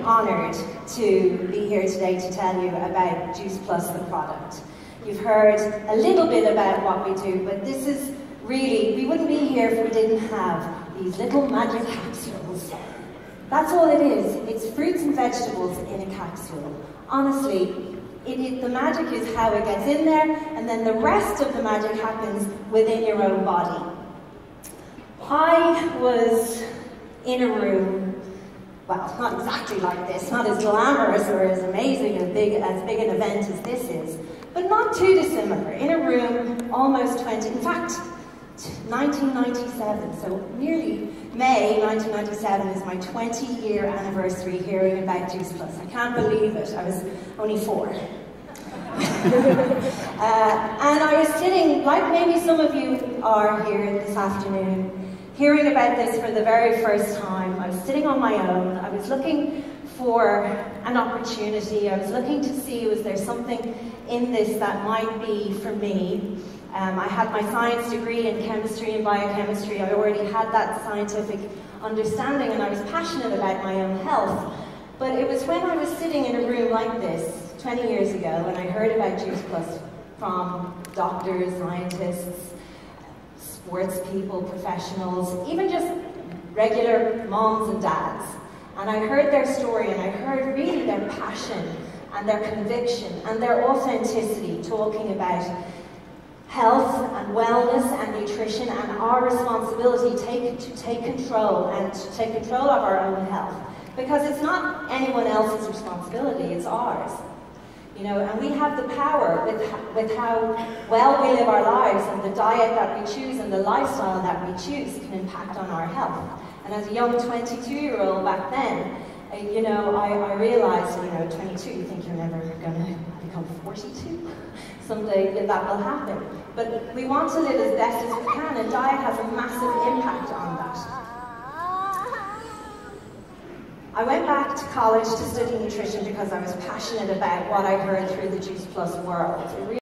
honoured to be here today to tell you about Juice Plus, the product. You've heard a little bit about what we do, but this is really, we wouldn't be here if we didn't have these little magic capsules. That's all it is. It's fruits and vegetables in a capsule. Honestly, the magic is how it gets in there, and then the rest of the magic happens within your own body. I was in a room, well, not exactly like this, not as glamorous or as amazing, as big an event as this is, but not too dissimilar. In a room, almost 20, in fact, 1997, so nearly May 1997 is my 20-year anniversary hearing about Juice Plus. I can't believe it, I was only 4. And I was sitting, like maybe some of you are here this afternoon, hearing about this for the very first time. I was sitting on my own, I was looking for an opportunity, I was looking to see was there something in this that might be for me. I had my science degree in chemistry and biochemistry. I already had that scientific understanding and I was passionate about my own health. But it was when I was sitting in a room like this 20 years ago and I heard about Juice Plus from doctors, scientists, sports people, professionals, even just regular moms and dads. And I heard their story and I heard really their passion and their conviction and their authenticity talking about health and wellness and nutrition and our responsibility to take control and to take control of our own health. Because it's not anyone else's responsibility, it's ours. You know, and we have the power with how well we live our lives, and the diet that we choose and the lifestyle that we choose can impact on our health. And as a young 22-year-old back then, you know, I realized, you know, 22, you think you're never going to become 42? Someday that will happen. But we want to live as best as we can, and diet has a massive impact on that. I went back to college to study nutrition because I was passionate about what I heard through the Juice Plus world.